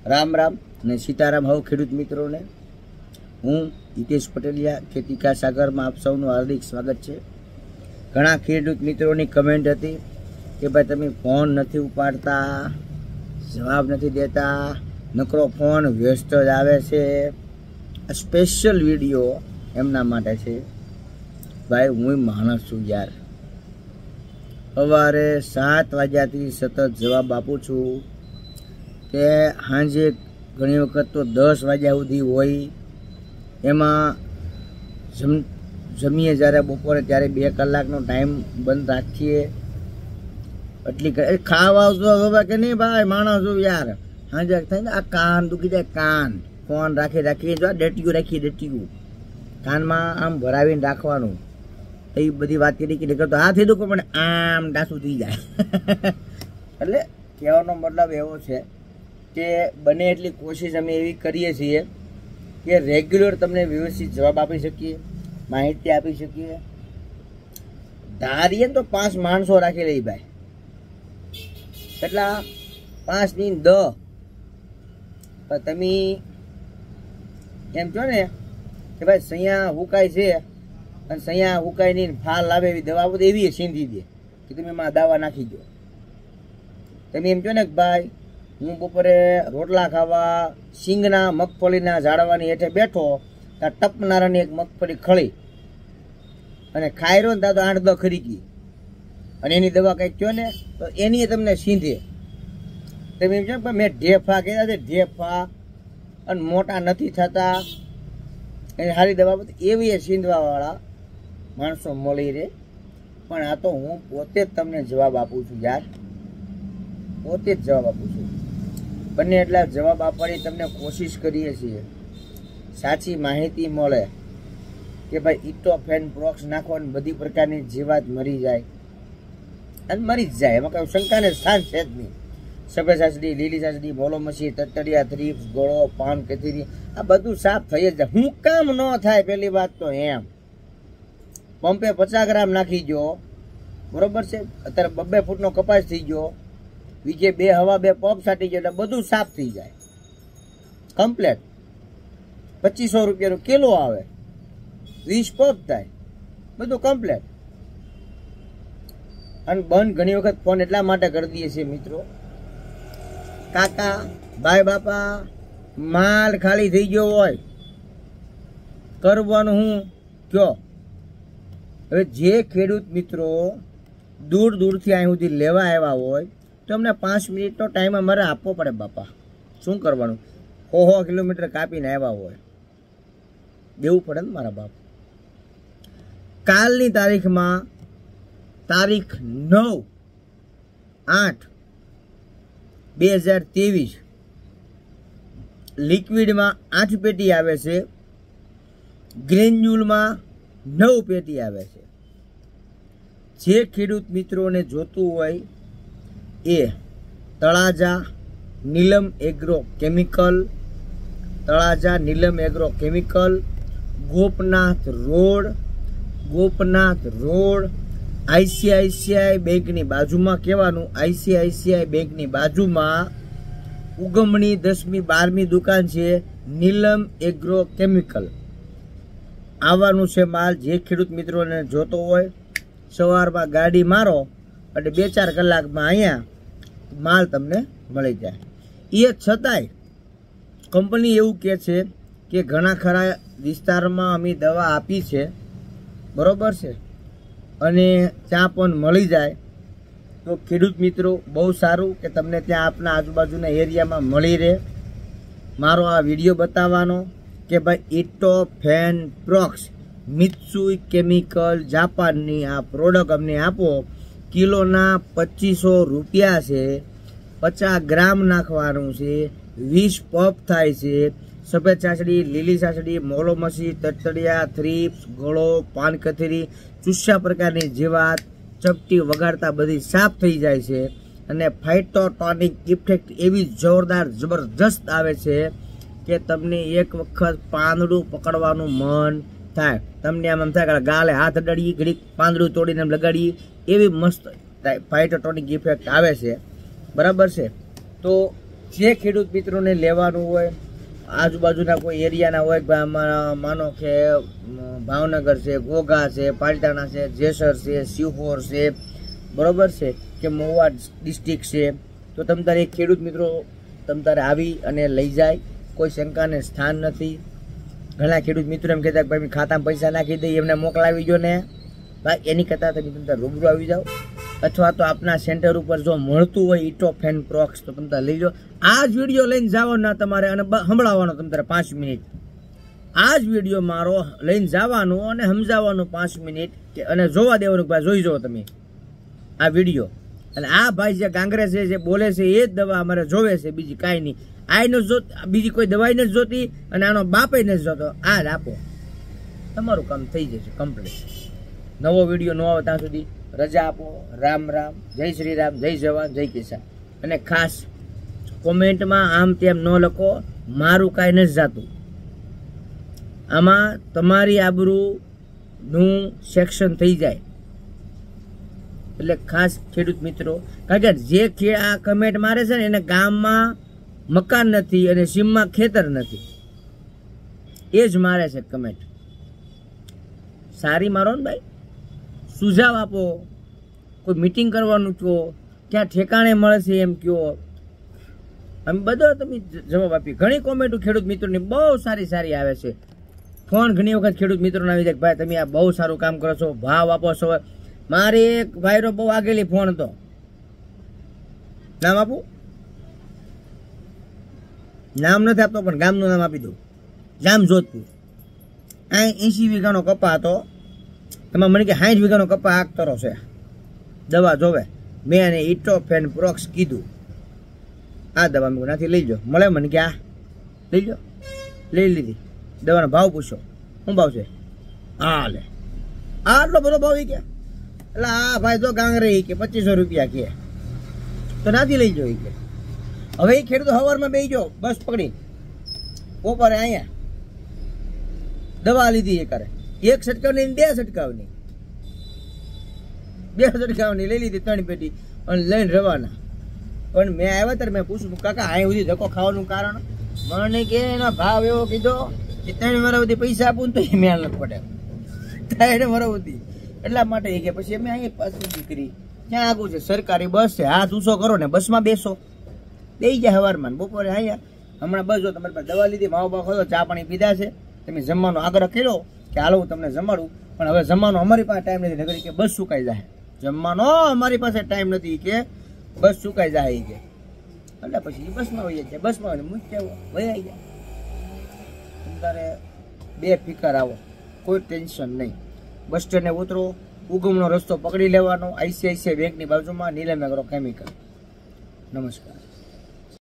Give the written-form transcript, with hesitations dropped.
राम राम ने सीताराम हव खेडूत मित्रों ने हूँ हितेश पटेलिया खेती का सागर में आप सौનું हार्दिक स्वागत है। घणा खेडूत मित्रों की कमेंट थी कि भाई तमे फोन नहीं उपाड़ता, जवाब नहीं देता, नकरो फोन व्यस्त ज आवे छे। स्पेशल वीडियो एमना माटे छे। भाई हूँ माणस छूं यार, सवारे 7 वाग्याथी सतत जवाब आपू छूं के हांजे घणी वखत तो 10 वाग्या सुधी होय। एमां जमीए ज्यारे बपोरे त्यारे 2 कलाकनो टाइम बंद राखीए। એટલી ખાવા આવતો કે નહીં ભાઈ માણસ યાર હાજે થાય ને આ કાન દુખી જાય, કાન ફોન રાખી રાખી જો ડેટીયું રાખી ડેટીયું કાનમાં આમ ભરાવીને રાખવાનું। એ બધી વાત કરી કે તો હાથી દુખો પણ આમ ડાસું થઈ જાય। એટલે કહેવાનો મતલબ એવો છે કે બને એટલી કોશિશ અમે એવી કરીએ છીએ કે રેગ્યુલર તમને વ્યવસ્થિત જવાબ આપી શકીએ, માહિતી આપી શકીએ। ધારીએ તો 5 માણસો રાખી લઈ ભાઈ, કેટલા 5 ની 10 પણ તમે એમ કહો ને કે ભાઈ સૈયા હુકાય છે અને સૈયા હુકાય નહીં, ફાલ આવે એવી દવા બધી એવી સીંધી દે કે તમે એમાં દવા નાખી દો। તમે એમ કહો ને કે ભાઈ હું બપોરે રોટલા ખાવા સિંગના મગફળીના ઝાડવાની હેઠે બેઠો ત્યાં ટપનારાની એક મગફળી ખળી અને ખાઈ રહ્યો ને ત્યાં તો 8-10 ખરી ગઈ અને એની દવા કંઈક કહો ને તો એની તમને સીંધે। તમે એમ કહો ને મેં ઢેફા કહેતા છે, ઢેફા અને મોટા નથી થતા એની સારી દવા બધી એવી સીંધવાવાળા માણસો મળી રહે। પણ આ તો હું પોતે જ તમને જવાબ આપું છું યાર, પોતે જ જવાબ આપું છું। બંને એટલા જવાબ આપવાની તમને કોશિશ કરીએ છીએ, સાચી માહિતી મળે કે ભાઈ ઇટોફેન પ્રોક્સ નાખો ને બધી પ્રકારની જીવાત મરી જાય અને મરી જ જાય, એમાં કઈ શંકાને સ્થાન છે જ નહીં। સફેદ સાસડી, લીલી સાસડી, મોલોમસી, તતડિયા, થ્રીપ્સ, ગળો, પાન કથીરી આ બધું સાફ થઈ જ જાય। હું કામ ન થાય પેલી વાત તો એમ પંપે 50 ગ્રામ નાખી ગયો બરોબર છે, અત્યારે 2 ફૂટનો કપાસ થઈ ગયો, બીજે 2 હવા 2 પંપ સાટી ગયો એટલે બધું સાફ થઈ જાય કમ્પ્લેટ। 2500 રૂપિયાનો કિલો આવે, 20 પંપ થાય, બધું કમ્પ્લેટ। અને બંધ ઘણી વખત ફોન એટલા માટે કરી દઈએ છીએ મિત્રો, કાકા ભાઈ બાપા માલ ખાલી થઈ ગયો હોય કરવાનું હું કયો। હવે જે ખેડૂત મિત્રો દૂર દૂરથી અહીં સુધી લેવા આવ્યા હોય તો અમને 5 મિનિટનો ટાઈમ અમારે આપવો પડે બાપા। શું કરવાનું, 100 કિલોમીટર કાપીને આવ્યા હોય દેવું પડે ને મારા બાપ। કાલની તારીખમાં તારીખ 9/8/2023 લિક્વિડમાં 8 પેટી આવે છે, ગ્રેન્યુલમાં 9 પેટી આવે છે। જે ખેડૂત મિત્રોને જોતું હોય એ Talaja Neelam agro chemical, Talaja Neelam agro chemical, Gopnath road ICICI બેંકની બાજુમાં કહેવાનું, આઈસીઆઈસીઆઈ બેંકની બાજુમાં ઉગમણી 10મી 12મી દુકાન છે નીલમ એગ્રો કેમિકલ। આવવાનું છે માલ। જે ખેડૂત મિત્રોને જોતો હોય સવારમાં ગાડી મારો એટલે 2-4 કલાકમાં અહીંયા માલ તમને મળી જાય। એ છતાંય કંપની એવું કહે છે કે ઘણા ખરા વિસ્તારમાં અમે દવા આપી છે બરોબર છે અને ત્યાં પણ મળી જાય તો ખેડૂત મિત્રો બહુ સારું કે તમને ત્યાં આપના આજુબાજુના એરિયામાં મળી રહે। મારો આ વિડીયો બતાવવાનો કે ભાઈ ઇટોફેન પ્રોક્સ મિત્સુઈ કેમિકલ જાપાનની આ પ્રોડક્ટ અમને આપો, કિલોના 2500 રૂપિયા છે, 50 ગ્રામ નાખવાનું છે, 20 પંપ થાય છે। સફેદ સાસડી, લીલી સાસડી, મોલોમસી, તતડિયા, થ્રીપ્સ, ગળો, પાન કથેરી, ચૂસ્યા પ્રકારની જીવાત ચપટી વગાડતા બધી સાફ થઈ જાય છે અને ફાઇટોટોનિક ઇફેક્ટ એવી જોરદાર જબરજસ્ત આવે છે કે તમને એક વખત પાંદડું પકડવાનું મન થાય। તમને આમ થાય કે ગાલે હાથ અડાડી ઘડીક પાંદડું તોડીને લગાડી એવી મસ્ત ફાઇટોટોનિક ઇફેક્ટ આવે છે બરાબર છે। તો જે ખેડૂત મિત્રોને લેવાનું હોય, આજુબાજુના કોઈ એરિયાના હોય, માનો કે ભાવનગર છે, ઘોઘા છે, પાલિતાણા છે, જેસર છે, શિવપોર છે, બરોબર છે, કે મહુવા ડિસ્ટ્રિક્ટ છે, તો તમ તારે ખેડૂત મિત્રો તમ તારે આવી અને લઈ જાય, કોઈ શંકાને સ્થાન નથી. ઘણા ખેડૂત મિત્રો એમ કહેતા કે ભાઈ ખાતામાં પૈસા નાખી દઈએ, એમને મોકલાવી જો ને ભાઈ, એની કરતાં તમે તમ તારે રૂબરૂ આવી જાઓ, અથવા તો આપના સેન્ટર ઉપર જો મળતું હોય ઇટોફેન પ્રોક્સ તો તમે લઈ લો. આ જ વિડીયો લઈને જવાના તમારે અને સંભળાવવાનો તમારે 5 મિનિટ. આ જ વિડીયો મારો લઈને જવાનું અને સમજાવવાનું 5 મિનિટ અને જોવા દેવાનું. ભાઈ જોઈ જાઓ તમે આ વિડીયો. અને આ ભાઈ જે ગાંગરે છે, જે બોલે છે, એ જ દવા અમારે જોવે છે, બીજી કાંઈ નહીં. આનો જો બીજી કોઈ દવાઈ નથી જોતી અને આનો બાપે નથી જોતો. આ જ આપો, તમારું કામ થઈ જશે કમ્પ્લીટ. નવો વિડીયો ન આવે ત્યાં સુધી રજા આપો. રામ રામ, જય શ્રી રામ, જય જવાન, જય કિસાન. અને ખાસ કોમેન્ટમાં આમ તેમ ન લખો, મારું કાંઈ નથી જાતું. આમાં તમારી આબરૂનું સેક્શન થઈ જાય. એટલે ખાસ ખેડૂત મિત્રો, કારણ કે જે આ કમેન્ટ મારે છે ને એને ગામમાં મકાન નથી અને સીમમાં ખેતર નથી, એ જ મારે છે કમેન્ટ. સારી મારો ને ભાઈ, સુઝાવ આપો, કોઈ મીટિંગ કરવાનું કહો, ક્યાં ઠેકાણે મળે છે એમ કહો. અમે બધો તમે જવાબ આપી. ઘણી કોમેન્ટો ખેડૂત મિત્રોની બહુ સારી સારી આવે છે. ફોન ઘણી વખત ખેડૂત મિત્રોને આવી જાય કે ભાઈ તમે આ બહુ સારું કામ કરો છો, ભાવ આપો છો. મારે એક ભાઈનો બહુ આગેલી ફોન હતો, નામ આપું? નામ નથી આપતો પણ ગામનું નામ આપી દઉં. જામ જોધપુર. અહીં 80 વીઘાનો કપા હતો, એમાં મને કે 60 વીઘાનો કપા આખતરો છે, દવા જોવે. મેં એને ઇટોફેન પ્રોક્સ કીધું, આ દવા મેં નાથી લઈ જાઓ. મળે મને કે આ લઈ જાઓ. લઈ લીધી. દવાનો ભાવ પૂછો, શું ભાવ છે? હા લે, આટલો બધો ભાવ કે એટલે આ ભાઈ તો ગાંગરે કે 2500 રૂપિયા કે, તો નાથી લઈ જાઓ કે. હવે એ ખેડૂતો સવારમાં બેસી ગયો બસ પકડી, બપોરે અહીંયા દવા લીધી. એ કરે એક છંટકાવની 2 છંટકાવની, 2 છંટકાવની લઈ લીધી, 3 પેટી અને લઈને રવાના. પણ મેં આવ્યા ત્યારે મેં પૂછ્યું, કાકા અહીં સુધી ધક્કો ખાવાનું કારણ? મને કે એનો ભાવ એવો કીધો કે 3 વર્ષ સુધી પૈસા આપું ને તો એ મેળ નથી પડે, 3 વર્ષ સુધી. એટલા માટે કે પછી અમે અહીંયા પાછી કરી. ક્યાં આગું છે? સરકારી બસ છે, હાથ ઊંચો કરો ને બસમાં બેસો, દઈ જાય સવારમાં. બપોરે અહીંયા હમણાં બસ જો તમારી પાસે દવા લીધી, માવો બાવ ખાધો, ચા પાણી પીધા છે, તમે જમવાનો આગ્રહ કર્યો કે હાલો હું તમને જમાડું, પણ હવે જમવાનો અમારી પાસે ટાઈમ નથી. નગર કે બસ સુકાઈ જાય, જમવાનો અમારી પાસે ટાઈમ નથી કે બસ સુકાઈ જાય કે. એટલે પછી બસમાં વહી જાય, બસમાં મૂકી વહી જાય. તારે બેફિકર આવો, કોઈ ટેન્શન નહીં. બસ સ્ટેન્ડે ઉતરો, ઉગમનો રસ્તો પકડી લેવાનો, ICICI બેંકની બાજુમાં નીલમ એગ્રો કેમિકલ. નમસ્કાર.